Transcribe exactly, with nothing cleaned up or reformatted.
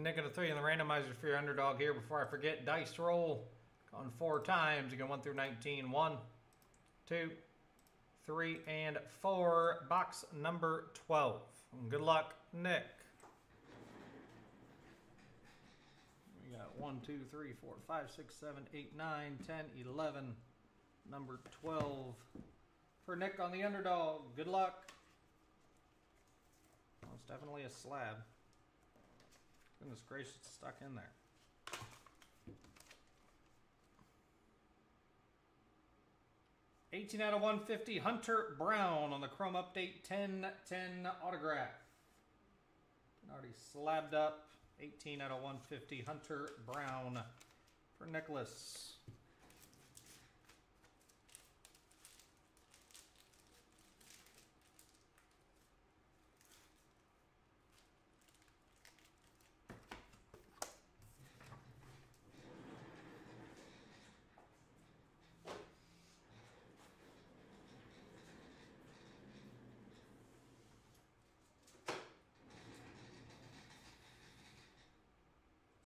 Nick of the three in the randomizer for your underdog here. Before I forget, dice roll. Going four times. You go one through nineteen. One, two, three, and four. Box number twelve. Good luck, Nick. We got one, two, three, four, five, six, seven, eight, nine, ten, eleven. Number twelve for Nick on the underdog. Good luck. Well, it's definitely a slab. Goodness gracious, it's stuck in there. eighteen out of one fifty, Hunter Brown on the Chrome Update ten ten autograph. Already slabbed up. eighteen out of one fifty, Hunter Brown for Nicholas.